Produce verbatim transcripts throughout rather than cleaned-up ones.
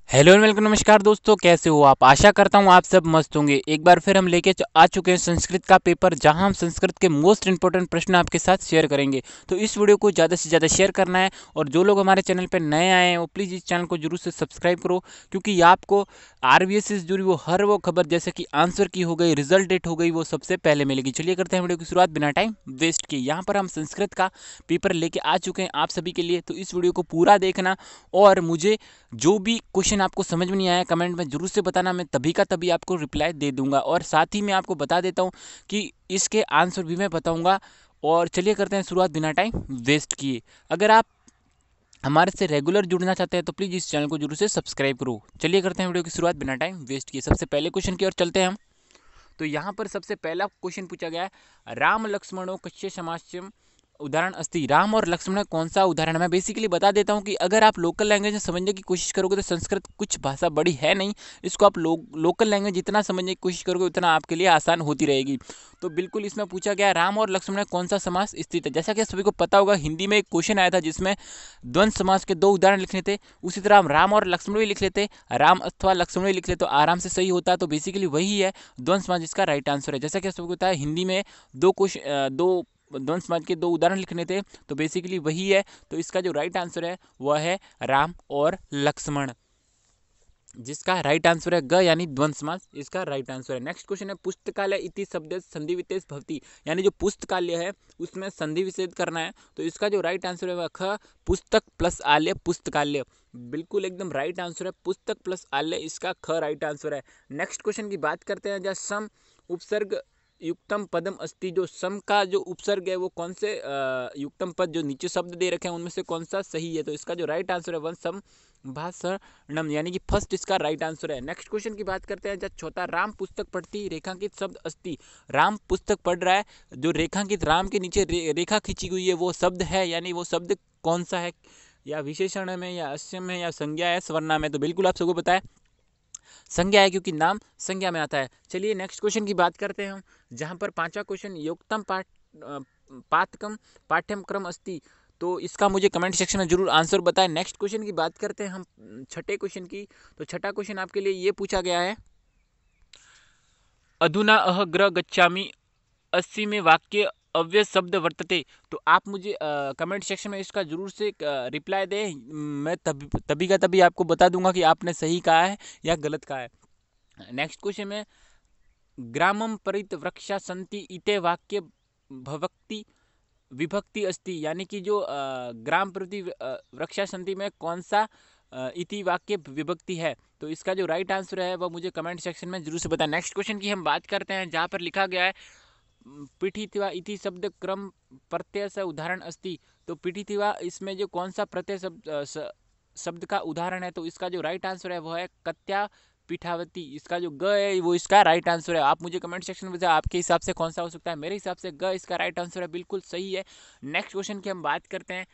Hello and welcome. नमस्कार दोस्तों, कैसे हो आप? आशा करता हूँ आप सब मस्त होंगे। एक बार फिर हम लेके च- आ चुके हैं संस्कृत का पेपर, जहां हम संस्कृत के मोस्ट इंपॉर्टेंट प्रश्न आपके साथ शेयर करेंगे। तो इस वीडियो को ज़्यादा से ज़्यादा शेयर करना है, और जो लोग हमारे चैनल पर नए आए हैं वो प्लीज़ इस चैनल को जरूर से सब्सक्राइब करो, क्योंकि आपको आरबीएस से जुड़ी वो हर वो खबर, जैसे कि आंसर की हो गई, रिजल्ट डेट हो गई, वो सबसे पहले मिलेगी। चलिए करते हैं वीडियो की शुरुआत बिना टाइम वेस्ट किए। यहाँ पर हम संस्कृत का पेपर लेके आ चुके हैं आप सभी के लिए, तो इस वीडियो को पूरा देखना। और मुझे जो भी क्वेश्चन आपको समझ में नहीं आया कमेंट में जरूर से बताना, मैं तभी का तभी आपको रिप्लाई दे दूंगा। और साथ ही मैं आपको बता देता हूँ कि इसके आंसर भी मैं बताऊंगा। और चलिए करते हैं शुरुआत बिना टाइम वेस्ट किए। अगर आप हमारे से रेगुलर जुड़ना चाहते हैं तो प्लीज़ इस चैनल को जरूर से सब्सक्राइब करो। चलिए करते हैं वीडियो की शुरुआत बिना टाइम वेस्ट किए। सबसे पहले क्वेश्चन की ओर चलते हैं हम। तो यहाँ पर सबसे पहला क्वेश्चन पूछा गया है, राम लक्ष्मणों कस्य समास्यम उदाहरण अस्ति। राम और लक्ष्मण का कौन सा उदाहरण है? मैं बेसिकली बता देता हूँ कि अगर आप लोकल लैंग्वेज में समझने की कोशिश करोगे तो संस्कृत कुछ भाषा बड़ी है नहीं। इसको आप लो, लोकल लैंग्वेज जितना समझने की कोशिश करोगे उतना आपके लिए आसान होती रहेगी। तो बिल्कुल इसमें पूछा गया, राम और लक्ष्मण में कौन सा समास स्थित है। जैसा कि सभी को पता होगा, हिंदी में एक क्वेश्चन आया था जिसमें द्वंद्व समास के दो उदाहरण लिखने थे। उसी तरह हम राम और लक्ष्मण भी लिख लेते, राम अथवा लक्ष्मण भी लिख ले तो आराम से सही होता। तो बेसिकली वही है द्वंद्व समास, जिसका राइट आंसर है। जैसा कि सबको पता है, हिंदी में दो क्वेश्चन दो द्वंद्व समाज के दो उदाहरण लिखने थे, तो बेसिकली वही है। तो इसका जो राइट आंसर है वह है राम और लक्ष्मण, जिसका राइट आंसर है ग यानी द्वंद्व समास, इसका राइट आंसर है। नेक्स्ट क्वेश्चन है, पुस्तकालय इति शब्द संधि विशेष भवति, यानी जो पुस्तकालय है उसमें संधि विच्छेद करना है। तो इसका जो राइट आंसर है वह ख पुस्तक प्लस आलय पुस्तकालय। बिल्कुल एकदम राइट आंसर है, पुस्तक प्लस आलय, इसका ख राइट आंसर है। नेक्स्ट क्वेश्चन की बात करते हैं, जहाँ सम उपसर्ग युक्तम पदम अस्ति। जो सम का जो उपसर्ग है वो कौन से अ, युक्तम पद जो नीचे शब्द दे रखे हैं उनमें से कौन सा सही है? तो इसका जो राइट आंसर है वन सम भाषणम, यानी कि फर्स्ट इसका राइट आंसर है। नेक्स्ट क्वेश्चन की बात करते हैं, जब छोटा राम पुस्तक पढ़ती रेखांकित शब्द अस्ति। राम पुस्तक पढ़ रहा है, जो रेखांकित राम के नीचे रे, रेखा खींची हुई है वो शब्द है, यानी वो शब्द कौन सा है? या विशेषण में, या अस्यम में, या संज्ञा है, सर्वनाम है? तो बिल्कुल आप सबको पता है संज्ञा है, क्योंकि नाम संज्ञा में आता है। चलिए नेक्स्ट क्वेश्चन की बात करते हैं हम, जहाँ पर पांचवा क्वेश्चन, योक्तम पाठ अ, पाठकम पाठ्यक्रम अस्ति। तो इसका मुझे कमेंट सेक्शन में जरूर आंसर बताएं। नेक्स्ट क्वेश्चन की बात करते हैं हम छठे क्वेश्चन की। तो छठा क्वेश्चन आपके लिए ये पूछा गया है, अधुना अह ग्र गच्छामि अस्सी में वाक्य अव्यय शब्द वर्तते। तो आप मुझे कमेंट सेक्शन में इसका जरूर से रिप्लाई दें। मैं तभी तभी का तभी आपको बता दूंगा कि आपने सही कहा है या गलत कहा है। नेक्स्ट क्वेश्चन में, ग्रामम परित वृक्षा संति इते वाक्य भवक्ति विभक्ति अस्ति, यानी कि जो अ, ग्राम प्रति वृक्षा संति में कौन सा अ, इति वाक्य विभक्ति है? तो इसका जो राइट आंसर है वह मुझे कमेंट सेक्शन में जरूर से बताएं। नेक्स्ट क्वेश्चन की हम बात करते हैं, जहाँ पर लिखा गया है, पीठित्वा इति शब्द क्रम प्रत्यय से उदाहरण अस्ति। तो पीठित्वा, इसमें जो कौन सा प्रत्यय शब्द अ, स- शब्द का उदाहरण है? तो इसका जो राइट आंसर है वह है कत्या पीठावती। इसका जो ग है वो इसका राइट आंसर है। आप मुझे कमेंट सेक्शन में बताएं आपके हिसाब से कौन सा हो सकता है। मेरे हिसाब से ग इसका राइट आंसर है, बिल्कुल सही है। नेक्स्ट क्वेश्चन की हम बात करते हैं,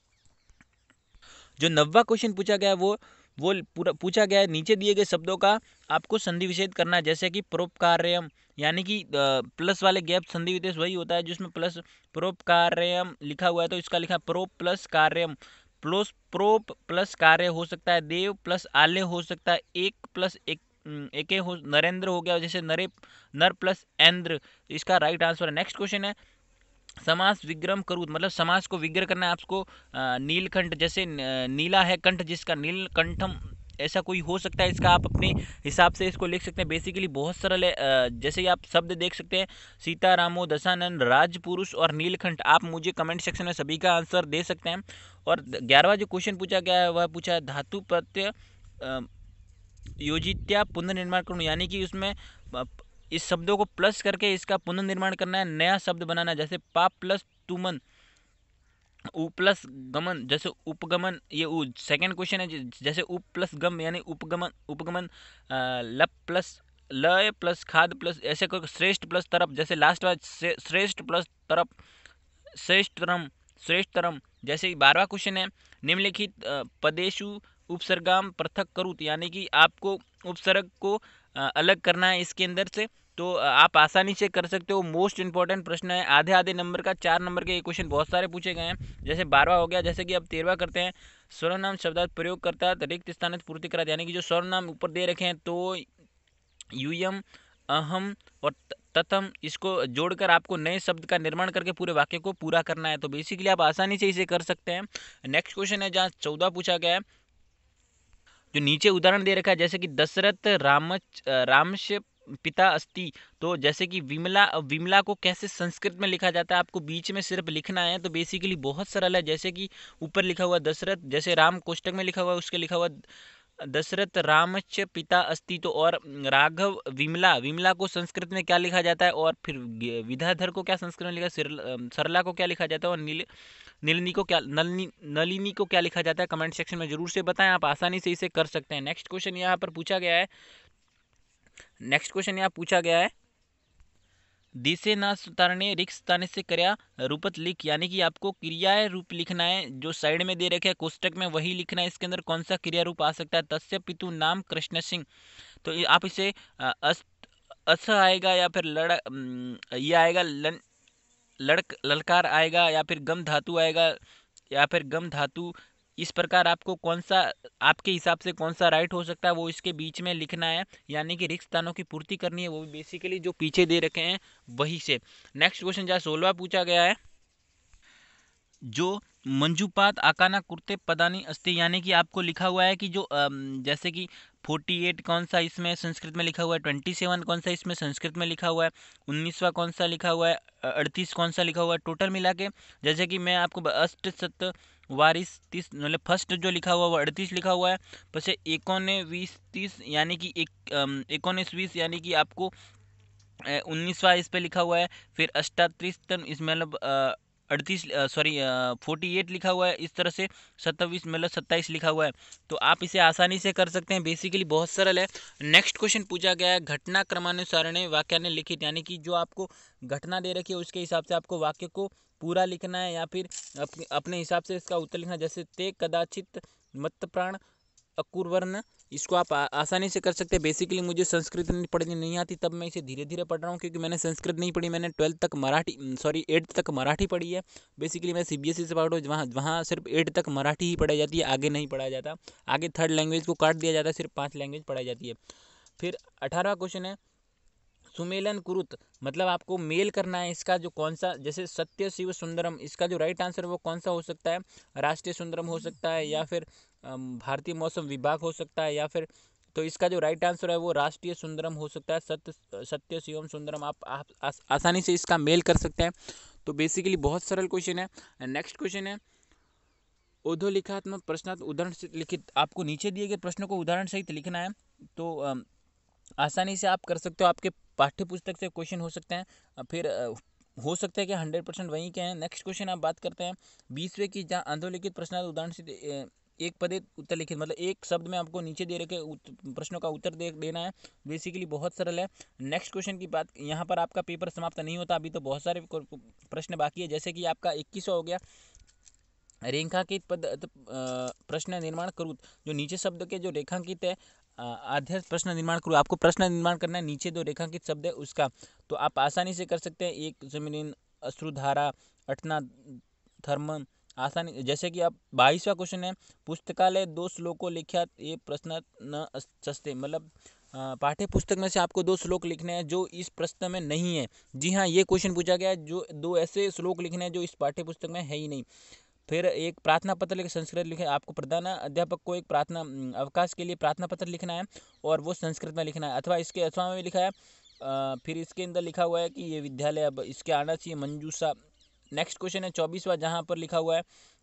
जो नब्बा क्वेश्चन पूछा गया है वो वो पूरा पूछा गया है, नीचे दिए गए शब्दों का आपको संधि विच्छेद करना है। जैसे कि परोपकार्यम, यानी कि प्लस वाले गैप संधि विशेष वही होता है जिसमें प्लस परोपकार्यम लिखा हुआ है, तो इसका लिखा प्रोप प्लस कार्यम। प्लस प्रोप प्लस कार्य हो सकता है, देव प्लस आल्य हो सकता है, एक प्लस एक एक हो, नरेंद्र हो गया, जैसे नरे नर प्लस इंद्र। इसका राइट आंसर है। नेक्स्ट क्वेश्चन है, समास विग्रम करूत, मतलब समास को विग्रह करना है आपको। नीलकंठ, जैसे नीला है कंठ जिसका, नीलकंठम, ऐसा कोई हो सकता है। इसका आप अपने हिसाब से इसको लिख सकते हैं। बेसिकली बहुत सरल है। जैसे ही आप शब्द देख सकते हैं, सीतारामो, दशानंद, राजपुरुष और नीलकंठ। आप मुझे कमेंट सेक्शन में सभी का आंसर दे सकते हैं। और ग्यारहवा जो क्वेश्चन पूछा गया है वह पूछा है, धातु प्रत्यय योजित्या पुनर्निर्माण करूँ, यानी कि उसमें इस शब्दों को प्लस करके इसका पुनर्निर्माण करना है, नया शब्द बनाना है। जैसे पाप प्लस तुमन, उ प्लस गमन, जैसे उपगमन, ये सेकंड क्वेश्चन है। जैसे उप प्लस गम यानी उपगमन उपगमन, लप प्लस लय प्लस खाद प्लस, ऐसे कोई श्रेष्ठ प्लस तरफ, जैसे लास्ट वाला श्रेष्ठ प्लस तरफ, श्रेष्ठतरम श्रेष्ठतरम। जैसे बारहवा क्वेश्चन है, निम्नलिखित पदेशु उपसर्गाम पृथक करूत, यानी कि आपको उपसर्ग को अलग करना है इसके अंदर से। तो आप आसानी से कर सकते हो। मोस्ट इंपॉर्टेंट प्रश्न है, आधे आधे नंबर का, चार नंबर के ये क्वेश्चन बहुत सारे पूछे गए हैं। जैसे बारहवा हो गया, जैसे कि अब तेरहवा करते हैं। सर्वनाम शब्दार्थ प्रयोग करता रिक्त स्थान पूर्ति करा, यानी कि जो सर्वनाम ऊपर दे रखे हैं तो यूयम, अहम और तथम, इसको जोड़कर आपको नए शब्द का निर्माण करके पूरे वाक्य को पूरा करना है। तो बेसिकली आप आसानी से इसे कर सकते हैं। नेक्स्ट क्वेश्चन है जहाँ चौदह पूछा गया है, जो नीचे उदाहरण दे रखा है, जैसे कि दशरथ राम रामश पिता अस्ति। तो जैसे कि विमला, विमला को कैसे संस्कृत में लिखा जाता है, आपको बीच में सिर्फ लिखना है। तो बेसिकली बहुत सरल है, जैसे कि ऊपर लिखा हुआ दशरथ, जैसे राम कोष्टक में लिखा हुआ उसके लिखा हुआ दशरथ रामच पिता अस्ति। तो और राघव विमला, विमला को संस्कृत में क्या लिखा जाता है, और फिर विद्याधर को क्या संस्कृत में लिखा, सरला को क्या लिखा जाता है, और नील नीलिनी को क्या, नलिनी नलिनी को क्या लिखा जाता है। कमेंट सेक्शन में जरूर से बताएं, आप आसानी से इसे कर सकते हैं। नेक्स्ट क्वेश्चन यहाँ पर पूछा गया है, नेक्स्ट क्वेश्चन यहाँ पूछा गया है, दिसे ना सुतारने रिक्त स्थान से क्रिया रूपत लिख, यानी कि आपको क्रिया रूप लिखना है। जो साइड में दे रखे हैं कोष्टक में वही लिखना है। इसके अंदर कौन सा क्रिया रूप आ सकता है, तस्य पितु नाम कृष्ण सिंह। तो आप इसे अस अस आएगा, या फिर लड़ ये आएगा लन, लड़क ललकार आएगा, या फिर गम धातु आएगा, या फिर गम धातु। इस प्रकार आपको कौन सा, आपके हिसाब से कौन सा राइट हो सकता है वो इसके बीच में लिखना है, यानी कि रिक्त स्थानों की पूर्ति करनी है, वो भी बेसिकली जो पीछे दे रखे हैं वही से। नेक्स्ट क्वेश्चन जहाँ सोलवा पूछा गया है, जो मंजुपात आकाना कुर्ते पदानी अस्ति, यानी कि आपको लिखा हुआ है कि जो जैसे कि अड़तालीस कौन सा इसमें संस्कृत में लिखा हुआ है, सत्ताईस कौन सा इसमें संस्कृत में लिखा हुआ है, उन्नीसवा कौन सा लिखा हुआ है, अड़तीस कौन सा लिखा हुआ है, टोटल मिला के। जैसे कि मैं आपको अष्ट सत वारिस तीस, मतलब फर्स्ट जो लिखा हुआ है वो अड़तीस लिखा हुआ है, बस एकोने बीस तीस, यानी कि एक एकोनीस बीस, यानी कि आपको उन्नीसवा इस पे लिखा हुआ है। फिर अष्टातीस इस मतलब अड़तीस सॉरी फोर्टी एट लिखा हुआ है। इस तरह से सत्ताईस मतलब सत्ताईस लिखा हुआ है। तो आप इसे आसानी से कर सकते हैं, बेसिकली बहुत सरल है। नेक्स्ट क्वेश्चन पूछा गया है, घटना क्रमानुसारणे वाक्यानि लिखित, यानी कि जो आपको घटना दे रखी है उसके हिसाब से आपको वाक्य को पूरा लिखना है, या फिर अपने अपने हिसाब से इसका उत्तर लिखना है। जैसे ते कदाचित मत प्राण अकुर्वर्ण, इसको आप आ, आसानी से कर सकते हैं। बेसिकली मुझे संस्कृत पढ़नी नहीं आती, तब मैं इसे धीरे धीरे पढ़ रहा हूँ, क्योंकि मैंने संस्कृत नहीं पढ़ी, मैंने ट्वेल्थ तक मराठी सॉरी एट्थ तक मराठी पढ़ी है। बेसिकली मैं सीबीएसई से पढ़ा हूँ, वहाँ वहाँ सिर्फ एट्थ तक मराठी ही पढ़ाई जाती है, आगे नहीं पढ़ाया जाता। आगे थर्ड लैंग्वेज को काट दिया जाता है, सिर्फ पाँच लैंग्वेज पढ़ाई जाती है। फिर अठारहवा क्वेश्चन है, सुमेलन कुरुत, मतलब आपको मेल करना है इसका जो कौन सा, जैसे सत्य शिव सुंदरम, इसका जो राइट आंसर है वो कौन सा हो सकता है, राष्ट्रीय सुंदरम हो सकता है, या फिर भारतीय मौसम विभाग हो सकता है, या फिर, तो इसका जो राइट आंसर है वो राष्ट्रीय सुंदरम हो सकता है। सत्य सत्य शिवम सुंदरम, आप, आप आस, आसानी से इसका मेल कर सकते हैं। तो बेसिकली बहुत सरल क्वेश्चन है। नेक्स्ट क्वेश्चन है, उद्धलिखात्मक प्रश्नार्थ उदाहरण से लिखित, आपको नीचे दिए गए प्रश्नों को उदाहरण सहित लिखना है। तो अम, आसानी से आप कर सकते हो, आपके पाठ्य पुस्तक से क्वेश्चन हो सकते हैं, फिर हो सकता है कि हंड्रेड परसेंट वहीं के हैं। नेक्स्ट क्वेश्चन आप बात करते हैं बीसवें की, जहाँ अधोलिखित प्रश्नार्थ उदाहरण से एक पदे उत्तर लिखित, मतलब एक शब्द में आपको नीचे दे रखे प्रश्नों का उत्तर दे देना है। बेसिकली बहुत सरल है। नेक्स्ट क्वेश्चन की बात, यहाँ पर आपका पेपर समाप्त नहीं होता, अभी तो बहुत सारे प्रश्न बाकी है। जैसे कि आपका इक्कीसवां हो गया, रेखांकित पद प्रश्न निर्माण करूँ, जो नीचे शब्द के जो रेखांकित है आध्यात्म प्रश्न निर्माण करूँ, आपको प्रश्न निर्माण करना है, नीचे दो रेखांकित शब्द है उसका। तो आप आसानी से कर सकते हैं। एक जमीन, अश्रुधारा, अठना धर्म, आसानी। जैसे कि अब बाईसवां क्वेश्चन है, पुस्तकालय दो श्लोकों लिख्या, ये प्रश्न न सस्ते, मतलब पाठ्य पुस्तक में से आपको दो श्लोक लिखने हैं जो इस प्रश्न में नहीं है। जी हाँ, ये क्वेश्चन पूछा गया है, जो दो ऐसे श्लोक लिखने हैं जो इस पाठ्य पुस्तक में है ही नहीं। फिर एक प्रार्थना पत्र लिखे, संस्कृत लिखे, आपको प्रधान अध्यापक को एक प्रार्थना अवकाश के लिए प्रार्थना पत्र लिखना है, और वो संस्कृत में लिखना है, अथवा इसके अथवा में लिखा है। आ, फिर इसके अंदर लिखा हुआ है कि ये विद्यालय अब इसके आना चाहिए मंजूषा। नेक्स्ट क्वेश्चन है चौबीसवा, जहाँ पर लिखा हुआ है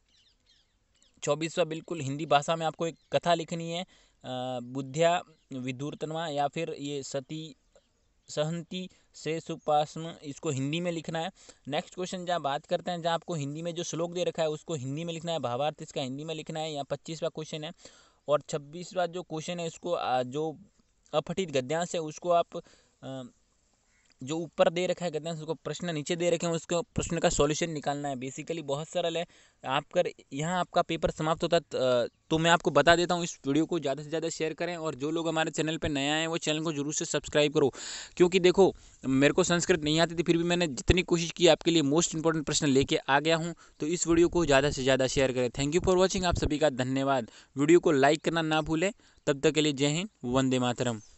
चौबीसवा बिल्कुल हिंदी भाषा में आपको एक कथा लिखनी है, बुद्ध्या विधूर्तनवा, या फिर ये सती सहंती से सुपासम, इसको हिंदी में लिखना है। नेक्स्ट क्वेश्चन जहाँ बात करते हैं, जहाँ आपको हिंदी में जो श्लोक दे रखा है उसको हिंदी में लिखना है, भावार्थ इसका हिंदी में लिखना है। यहाँ पच्चीसवा क्वेश्चन है, और छब्बीसवा जो क्वेश्चन है इसको जो अपठित गद्यांश है उसको आप जो ऊपर दे रखा है कहते हैं उसको प्रश्न नीचे दे रखे हैं, उसको प्रश्न का सॉल्यूशन निकालना है। बेसिकली बहुत सरल है। आप कर यहाँ आपका पेपर समाप्त होता है। तो मैं आपको बता देता हूँ, इस वीडियो को ज़्यादा से ज़्यादा शेयर करें, और जो लोग हमारे चैनल पर नया हैं वो चैनल को जरूर से सब्सक्राइब करो। क्योंकि देखो, मेरे को संस्कृत नहीं आती थी, फिर भी मैंने जितनी कोशिश की आपके लिए मोस्ट इंपॉर्टेंट प्रश्न लेके आ गया हूँ। तो इस वीडियो को ज़्यादा से ज़्यादा शेयर करें। Thank you for watching. आप सभी का धन्यवाद। वीडियो को लाइक करना ना भूलें। तब तक के लिए जय हिंद, वंदे मातरम।